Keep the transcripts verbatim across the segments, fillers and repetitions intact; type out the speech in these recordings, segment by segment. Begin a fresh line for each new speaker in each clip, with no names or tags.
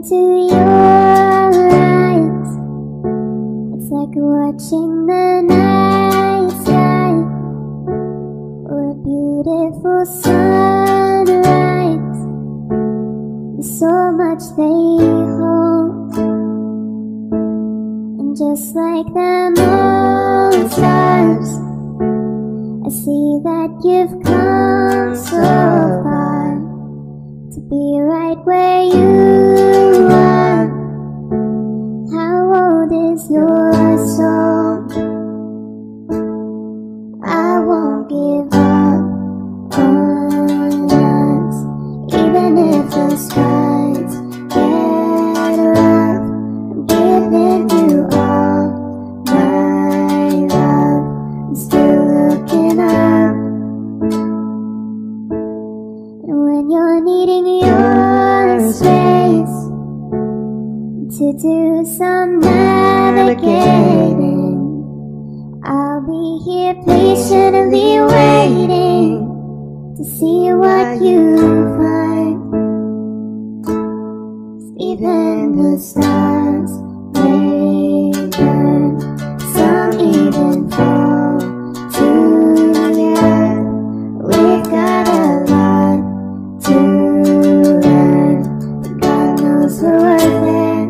into your eyes. It's like watching the night sky, or a beautiful sunrise. There's so much they hold, and just like the moon stars, I see that you've come so far to be right where you are. How old is your soul? I won't give up on us, even if the skies get rough. I'm giving you all my love. I'm still looking up, and when you're needing your space to do some navigating, I'll be here patiently waiting to see what you find. Even the stars may burn, some even fall to the earth. We've got a lot to learn, but God knows we're worth it.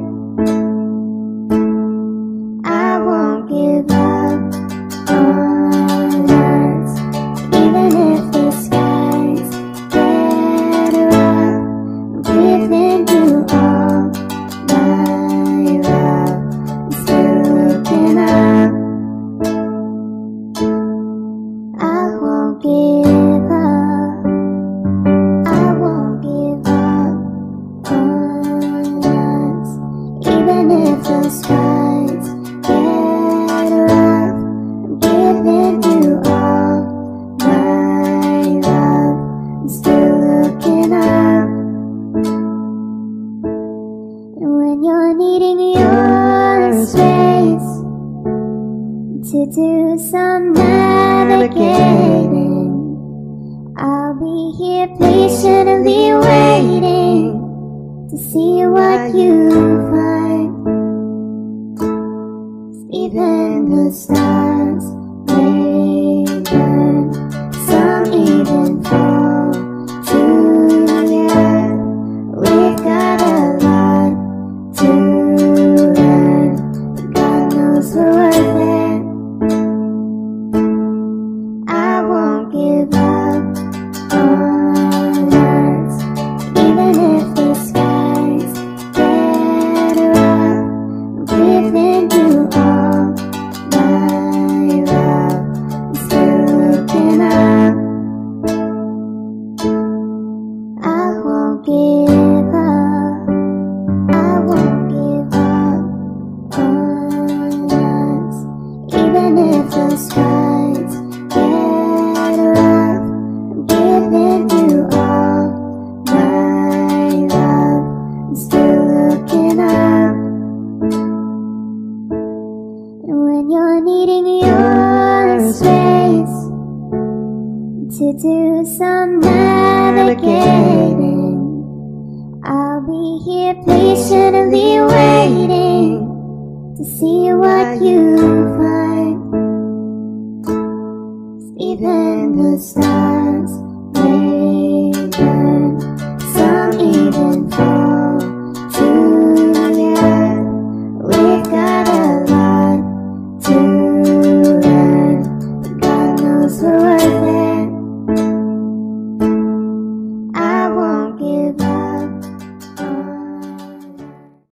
I won't give up on us, even if the skies get rough. I'm giving you all my love. I'm still looking up. I won't give up. I won't give up on us, even if the skies get rough. I'm giving you all my love. I'm still looking up, and when you're needing your space to do some navigating, I'll be here patiently waiting to see what you find. 'Cause even the stars may burn, some even fall to the earth. We've got a lot to learn, but God knows we're worth it. I won't give up on us, even if the skies get rough. I'm giving you all my love. I'm still looking up, and when you're needing your space to do some navigating, I'll be here patiently waiting to see what you find. Stars may burn, some even fall to the earth. We've got a lot to learn, but God knows we're worth it. I won't give up on us, even if the skies get rough. I'm giving you all my love. I'm still looking up. I won't give up. I won't give up on us, even if the skies get rough. I'm giving you all my love. I'm still looking up, and when you're needing your space to do some navigating, I'll be here patiently waiting to see what you find. 'Cause even the stars